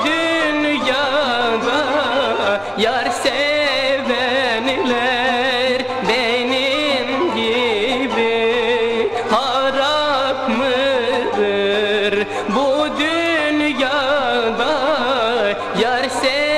dünyada yar sevenler benim gibi harap mıdır? Bu dünyada yar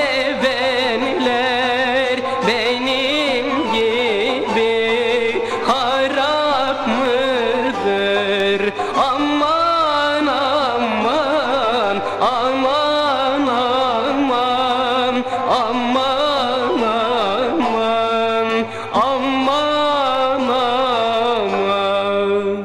sevenler benim gibi harap mıdır? Aman aman aman aman aman aman aman aman.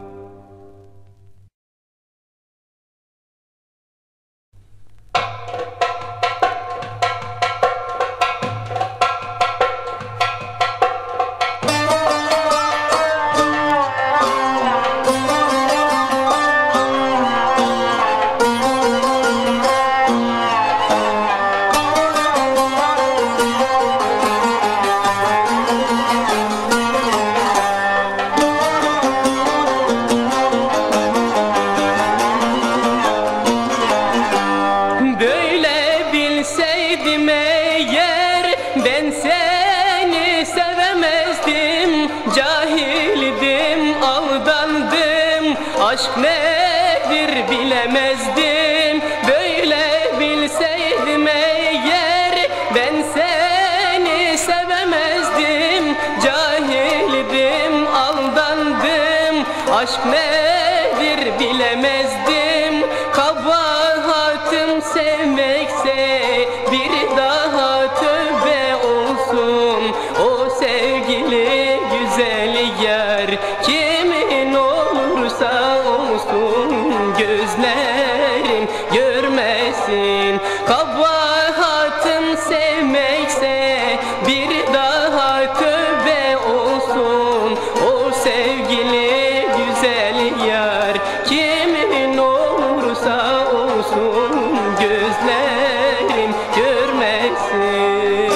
Böyle bilseydim eğer ben seni sevemezdim. Cahildim, aldandım, aşk nedir bilemezdim. Böyle bilseydim eğer ben seni sevemezdim. Cahildim, aldandım, aşk nedir bilemezdim. Kabahatım sevmekse bir daha tövbe olsun. O sevgili güzel yer kimin olursa olsun, gözlerim görmesin. Kabahatım sevmekse bir daha tövbe olsun. O sevgili güzel yer kimin olursa olsun, gözlerim görmesin.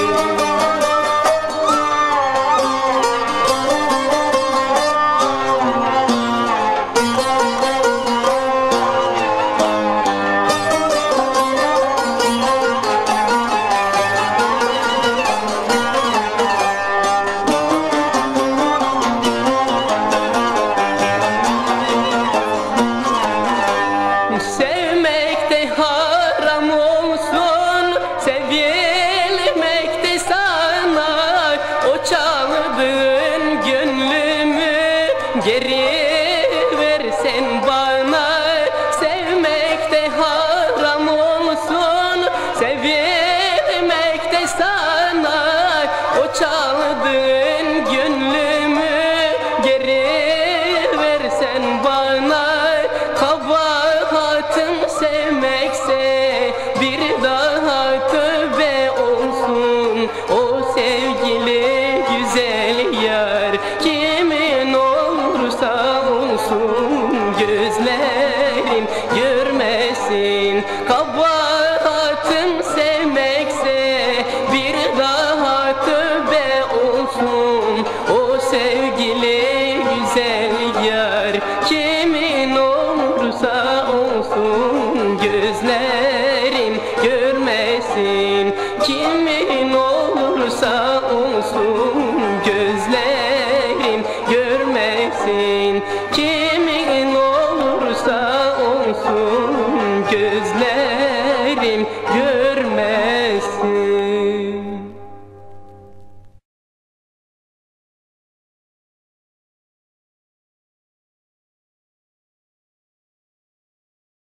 Sevmek de haram olsun, sevilmek de sana. O çaldığın gönlümü geri versen bana. Sevmek de haram olsun, sevilmek de sana. O çaldığın gönlümü